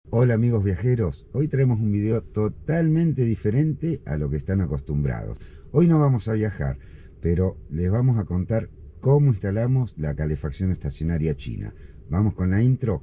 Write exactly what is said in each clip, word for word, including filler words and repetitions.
Hola amigos viajeros, hoy traemos un video totalmente diferente a lo que están acostumbrados. Hoy no vamos a viajar, pero les vamos a contar cómo instalamos la calefacción estacionaria china. Vamos con la intro.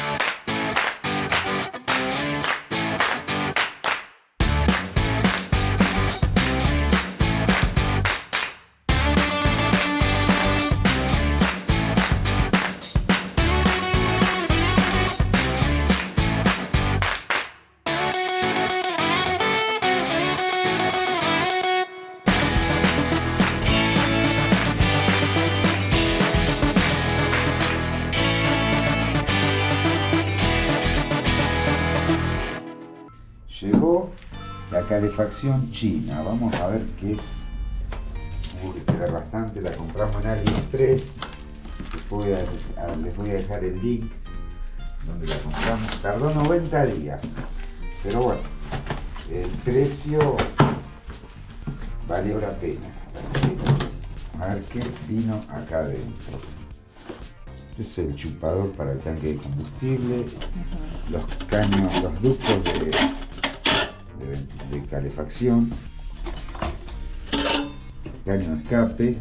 Llegó la calefacción china. Vamos a ver qué es. Hubo que esperar bastante. La compramos en AliExpress. Les voy a, les voy a dejar el link donde la compramos. Tardó noventa días. Pero bueno, el precio valió la pena. A ver qué vino acá adentro. Este es el chupador para el tanque de combustible. Los caños, los ductos de De, de calefacción, caño de escape,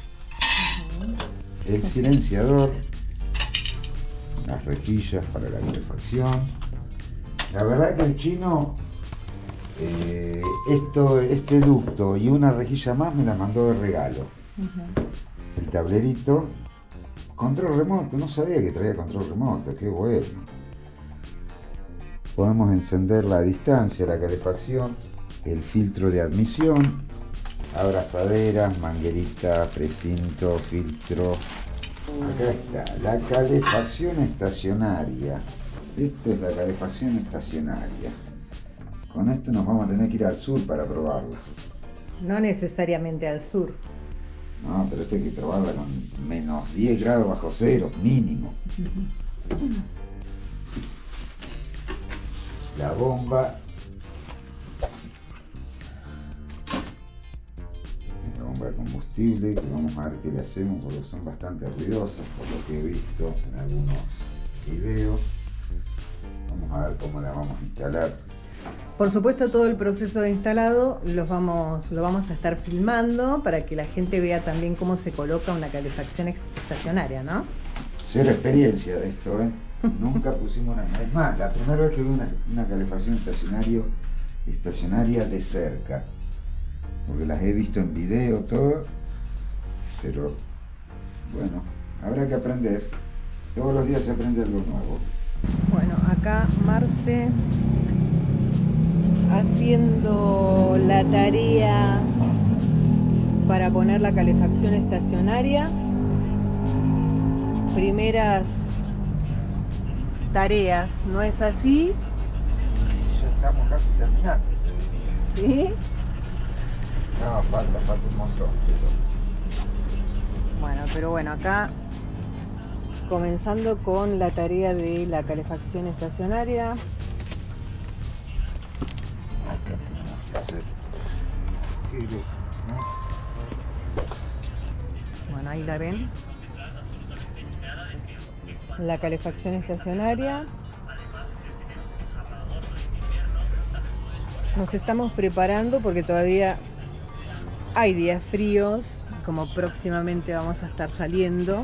el silenciador, las rejillas para la calefacción. La verdad que el chino eh, esto, este ducto y una rejilla más me la mandó de regalo. Uh-huh. El tablerito, control remoto, no sabía que traía control remoto, qué bueno. Podemos encender la distancia, la calefacción, el filtro de admisión, abrazaderas, manguerita, precinto, filtro. Acá está, la calefacción estacionaria. Esto es la calefacción estacionaria. Con esto nos vamos a tener que ir al sur para probarla. No necesariamente al sur. No, pero esto hay que probarla con menos diez grados bajo cero, mínimo. La bomba, la bomba de combustible, que vamos a ver qué le hacemos porque son bastante ruidosas por lo que he visto en algunos videos. Vamos a ver cómo la vamos a instalar. Por supuesto, todo el proceso de instalado los vamos, lo vamos a estar filmando para que la gente vea también cómo se coloca una calefacción estacionaria, ¿no? Cero experiencia de esto, ¿eh? Nunca pusimos una. Es más, la primera vez que vi una, una calefacción estacionario, estacionaria de cerca. Porque las he visto en video, todo. Pero, bueno, habrá que aprender. Todos los días se aprende algo nuevo. Bueno, acá Marce haciendo la tarea para poner la calefacción estacionaria. Primeras tareas, ¿no es así? Ya estamos casi terminando. ¿Sí? No, falta, falta un montón. Bueno, pero bueno, acá comenzando con la tarea de la calefacción estacionaria. Acá tenemos que hacer agujero más. Bueno, ahí la ven. La calefacción estacionaria. Nos estamos preparando porque todavía hay días fríos, como próximamente vamos a estar saliendo.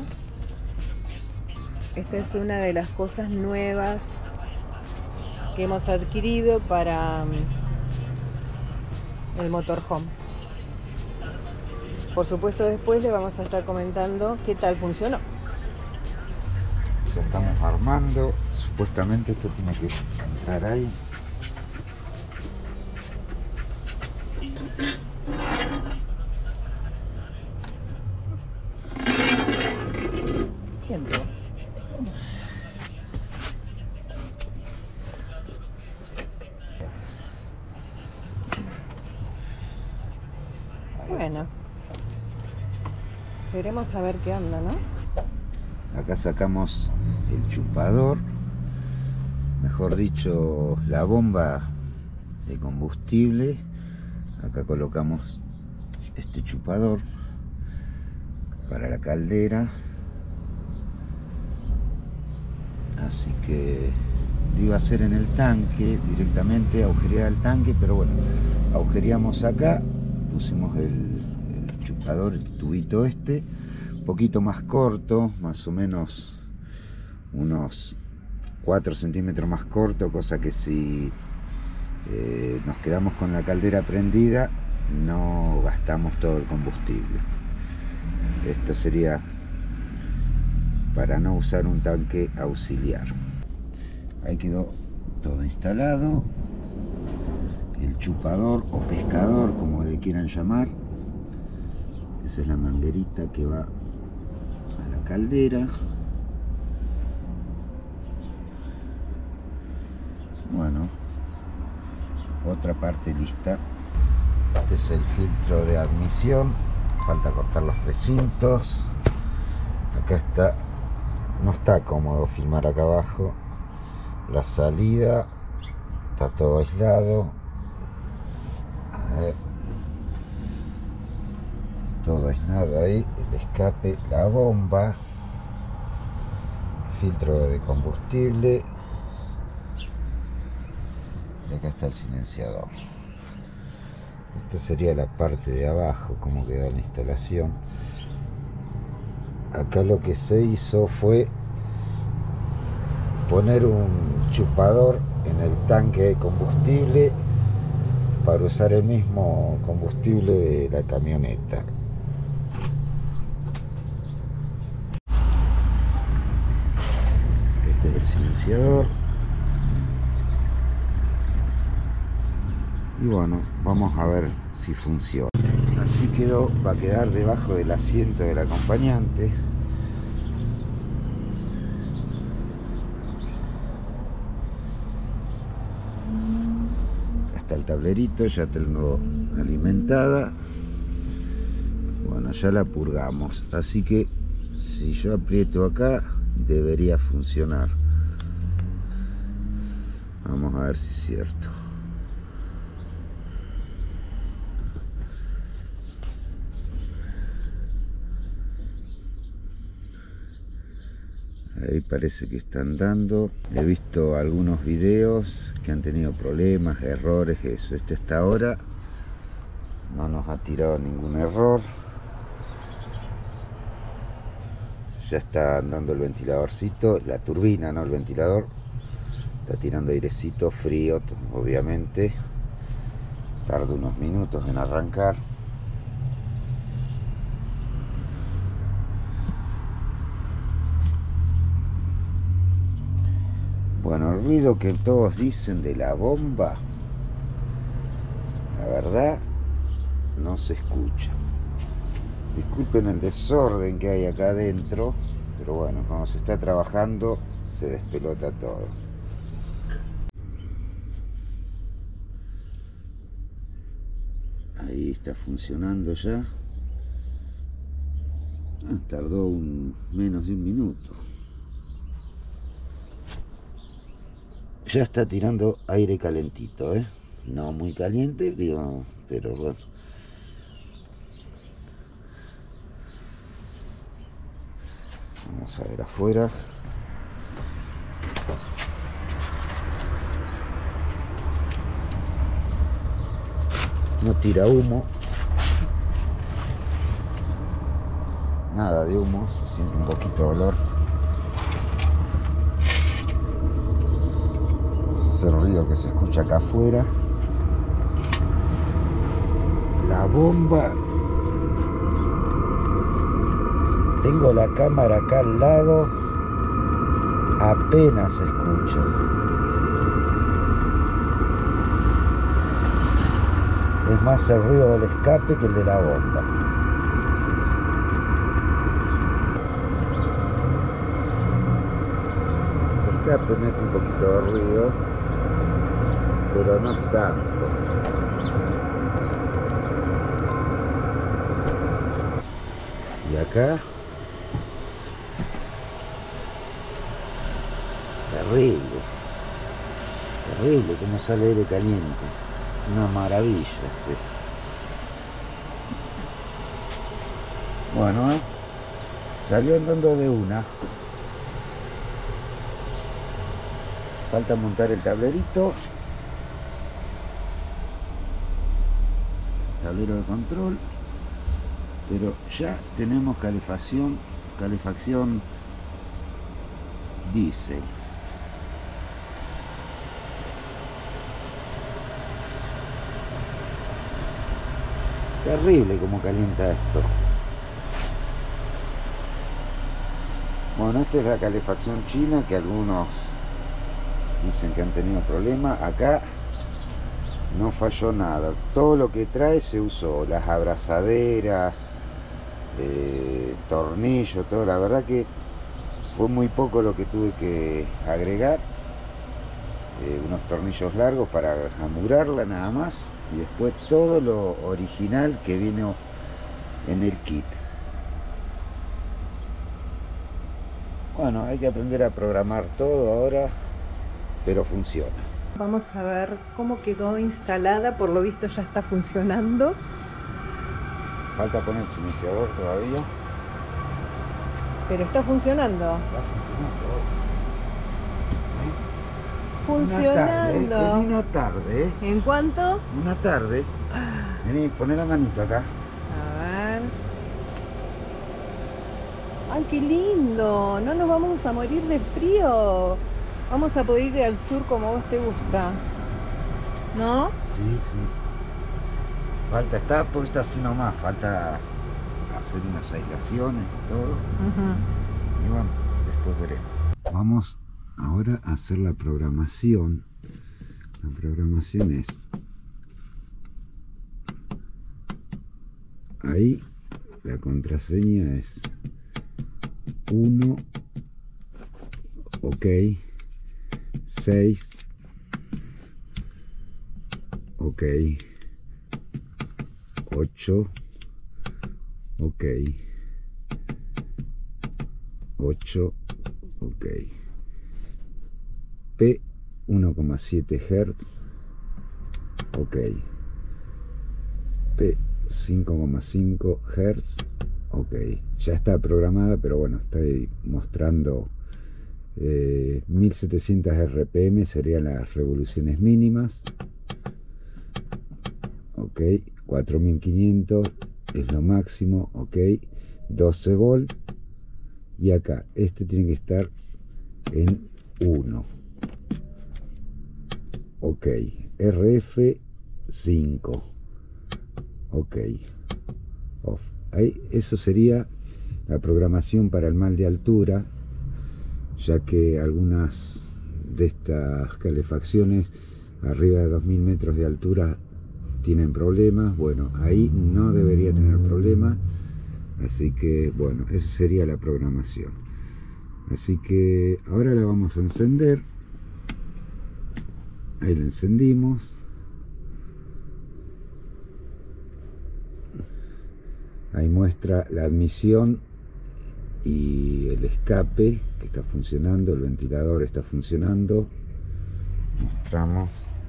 Esta es una de las cosas nuevas que hemos adquirido para el motorhome. Por supuesto, después le vamos a estar comentando qué tal funcionó. Ya estamos armando, supuestamente esto tiene que entrar ahí. Bien. Bueno, veremos a ver qué anda, ¿no? Acá sacamos el chupador, mejor dicho, la bomba de combustible. Acá colocamos este chupador para la caldera. Así que lo iba a hacer en el tanque directamente, agujerear el tanque, pero bueno, agujereamos acá, pusimos el, el chupador, el tubito este, un poquito más corto, más o menos unos cuatro centímetros más corto, cosa que si eh, nos quedamos con la caldera prendida no gastamos todo el combustible. Esto sería para no usar un tanque auxiliar. Ahí quedó todo instalado, el chupador o pescador, como le quieran llamar. Esa es la manguerita que va a la caldera. Bueno, otra parte lista. Este es el filtro de admisión, falta cortar los precintos. Acá está, no está cómodo filmar acá abajo. La salida está todo aislado. A ver. Todo aislado ahí, el escape, la bomba, filtro de combustible. Y acá está el silenciador. Esta sería la parte de abajo, cómo quedó la instalación. Acá lo que se hizo fue poner un chupador en el tanque de combustible para usar el mismo combustible de la camioneta. Este es el silenciador. Y bueno, vamos a ver si funciona. Así quedó, va a quedar debajo del asiento del acompañante. Hasta el tablerito, ya tengo alimentada. Bueno, ya la purgamos, así que si yo aprieto acá debería funcionar. Vamos a ver si es cierto. Ahí parece que está andando. He visto algunos videos que han tenido problemas, errores, eso. Este hasta ahora no nos ha tirado ningún error. Ya está andando el ventiladorcito, la turbina, no el ventilador. Está tirando airecito frío, obviamente. Tarda unos minutos en arrancar. Bueno, el ruido que todos dicen de la bomba, la verdad, no se escucha. Disculpen el desorden que hay acá adentro, pero bueno, cuando se está trabajando, se despelota todo. Ahí está funcionando ya. Ah, tardó un, menos de un minuto. Ya está tirando aire calentito, ¿eh? No muy caliente, digo, pero bueno. Vamos a ver afuera. No tira humo. Nada de humo, se siente un poquito de olor. El ruido que se escucha acá afuera. La bomba. Tengo la cámara acá al lado. Apenas se escucha. Es más el ruido del escape que el de la bomba. El escape mete un poquito de ruido, pero no es tanto. Y acá, terrible, terrible como sale aire caliente, una maravilla es esto. Bueno, ¿eh? Salió andando de una. falta montar el tablerito, tablero de control, pero ya tenemos calefacción, calefacción diésel. Terrible como calienta esto. Bueno, esta es la calefacción china que algunos dicen que han tenido problemas. Acá no falló nada. Todo lo que trae se usó. Las abrazaderas, eh, tornillos, todo. La verdad que fue muy poco lo que tuve que agregar. Eh, unos tornillos largos para amurarla nada más. Y después todo lo original que vino en el kit. Bueno, hay que aprender a programar todo ahora, pero funciona. Vamos a ver cómo quedó instalada, por lo visto ya está funcionando. Falta poner el silenciador todavía. Pero está funcionando. Está funcionando. ¿Eh? Funcionando. Una tarde, en una tarde. ¿Eh? ¿En cuánto? Una tarde. Vení, poné la manito acá. A ver. ¡Ay, qué lindo! No nos vamos a morir de frío. Vamos a poder ir al sur como vos te gusta. ¿No? Sí, sí. Falta, está puesta así nomás. Falta hacer unas aislaciones y todo. Uh-huh. Y bueno, después veremos. Vamos ahora a hacer la programación. La programación es... Ahí la contraseña es uno, ok, seis, ok, ocho, ok, ocho, ok, P uno coma siete hertz, ok, P cinco coma cinco hertz, ok, ya está programada, pero bueno, estoy mostrando eh, mil setecientos R P M serían las revoluciones mínimas, ok, cuatro mil quinientos es lo máximo, ok, doce volt, y acá este tiene que estar en uno, ok, R F cinco, ok, off. Ahí, eso sería la programación para el mal de altura, ya que algunas de estas calefacciones arriba de dos mil metros de altura tienen problemas. Bueno, ahí no debería tener problema, así que bueno, esa sería la programación. Así que ahora la vamos a encender. Ahí la encendimos. Ahí muestra la admisión y el escape que está funcionando, el ventilador está funcionando. Mostramos.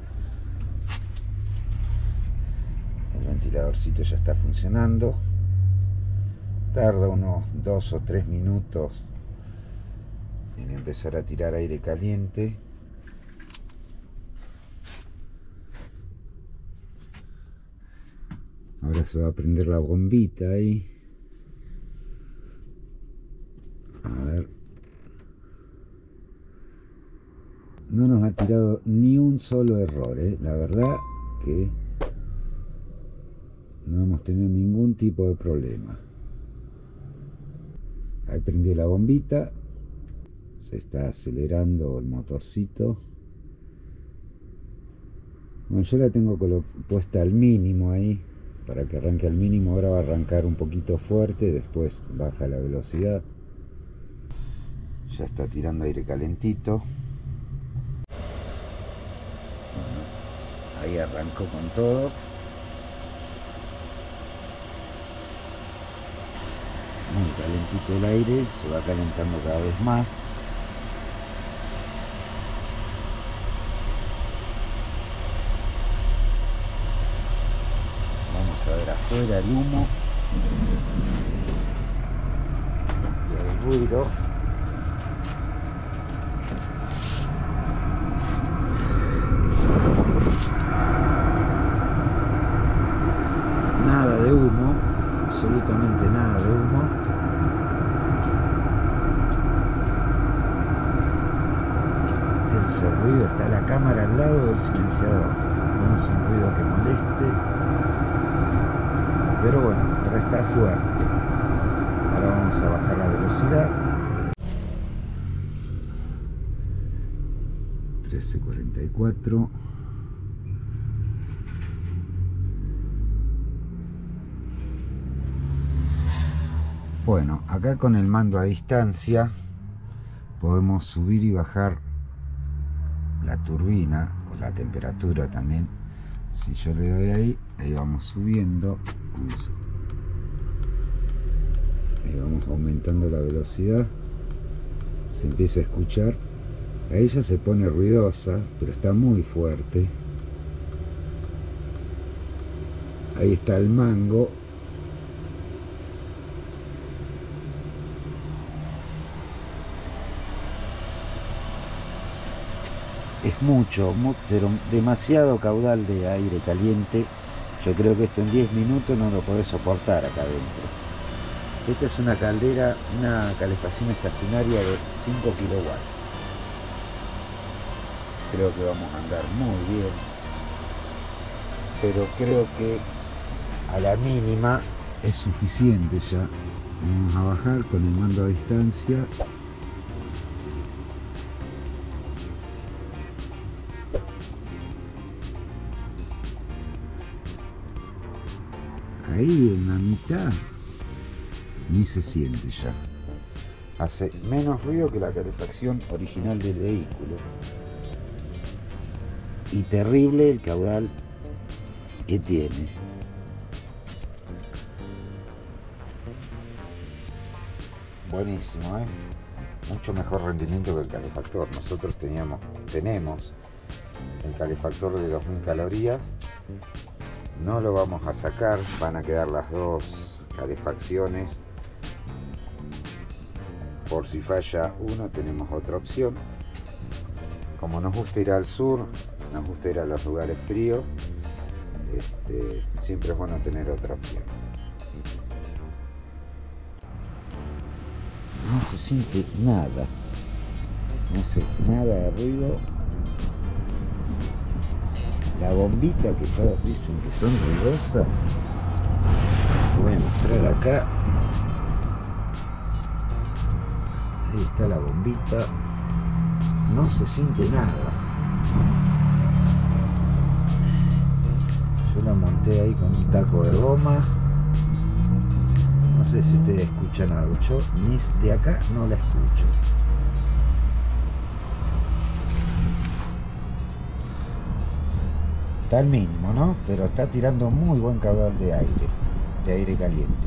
El ventiladorcito ya está funcionando. Tarda unos dos o tres minutos en empezar a tirar aire caliente. Ahora se va a prender la bombita ahí. A ver. No nos ha tirado ni un solo error, ¿eh? La verdad que no hemos tenido ningún tipo de problema. Ahí prendió la bombita. Se está acelerando el motorcito. Bueno, yo la tengo puesta al mínimo ahí, para que arranque al mínimo. Ahora va a arrancar un poquito fuerte, después baja la velocidad. Ya está tirando aire calentito. Bueno, ahí arrancó con todo. Muy calentito el aire, se va calentando cada vez más. Vamos a ver afuera el humo y el ruido. absolutamente nada de humo. Ese es el ruido, está la cámara al lado del silenciador. No es un ruido que moleste, pero bueno, pero está fuerte. Ahora vamos a bajar la velocidad. trece cuarenta y cuatro. Bueno, acá con el mando a distancia podemos subir y bajar la turbina o la temperatura también. Si yo le doy ahí, ahí vamos subiendo, vamos, ahí vamos aumentando la velocidad, se empieza a escuchar. Ahí ya se pone ruidosa, pero está muy fuerte. Ahí está el mango. Es mucho, pero demasiado caudal de aire caliente. Yo creo que esto en diez minutos no lo podés soportar acá adentro. Esta es una caldera, una calefacción estacionaria de cinco kilowatts. Creo que vamos a andar muy bien, pero creo que a la mínima es suficiente ya. Vamos a bajar con el mando a distancia. Ahí en la mitad ni se siente ya. Hace menos ruido que la calefacción original del vehículo. Y terrible el caudal que tiene. Buenísimo, ¿eh? Mucho mejor rendimiento que el calefactor. Nosotros teníamos, tenemos el calefactor de dos mil calorías. No lo vamos a sacar, van a quedar las dos calefacciones. Por si falla uno, tenemos otra opción. Como nos gusta ir al sur, nos gusta ir a los lugares fríos, este, siempre es bueno tener otra opción. No se siente nada, no hace nada de ruido. La bombita que todos dicen que son ruidosas, voy a mostrar acá. Ahí está la bombita, no se siente nada. Yo la monté ahí con un taco de goma. No sé si ustedes escuchan algo, yo ni de acá no la escucho. Está al mínimo, ¿no? Pero está tirando muy buen caudal de aire, de aire caliente.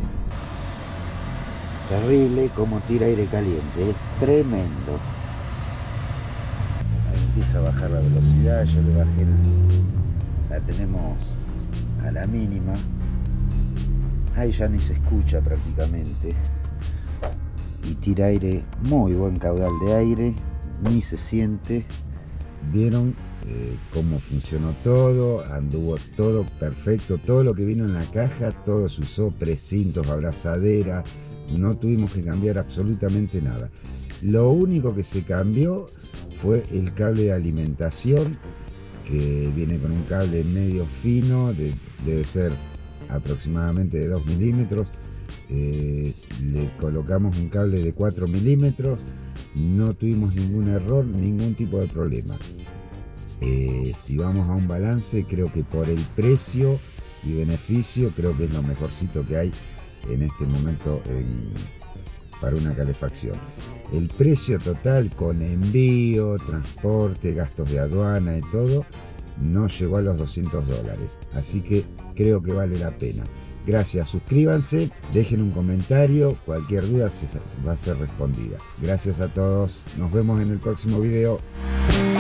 Terrible como tira aire caliente, es tremendo. Ahí empieza a bajar la velocidad, yo le bajé, el, la tenemos a la mínima. Ahí ya ni se escucha prácticamente. Y tira aire, muy buen caudal de aire, ni se siente. ¿Vieron eh, cómo funcionó todo? Anduvo todo perfecto, todo lo que vino en la caja, todo se usó, precintos, abrazadera, no tuvimos que cambiar absolutamente nada. Lo único que se cambió fue el cable de alimentación, que viene con un cable medio fino, de, debe ser aproximadamente de dos milímetros. Eh, le colocamos un cable de cuatro milímetros, no tuvimos ningún error, ningún tipo de problema. Eh, si vamos a un balance, creo que por el precio y beneficio, creo que es lo mejorcito que hay en este momento en, para una calefacción. El precio total con envío, transporte, gastos de aduana y todo, no llegó a los doscientos dólares, así que creo que vale la pena. Gracias, suscríbanse, dejen un comentario, cualquier duda va a ser respondida. Gracias a todos, nos vemos en el próximo video.